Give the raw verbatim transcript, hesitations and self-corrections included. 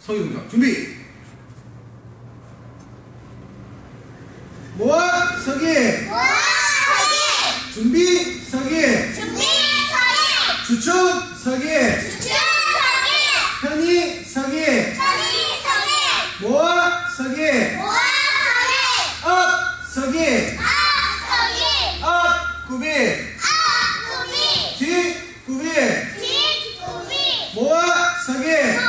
서기 동작. 준비. 모아 서기. 모아 서기. 준비 서기. 준비 서기. 주축 서기. 주축 서기. 편히 서기. 편히 서기. 모아 서기. 모아 서기. 업 서기. 앞 서기. 앞 구비. 앞 구비. 뒤 구비. 뒤 구비. 모아 서기.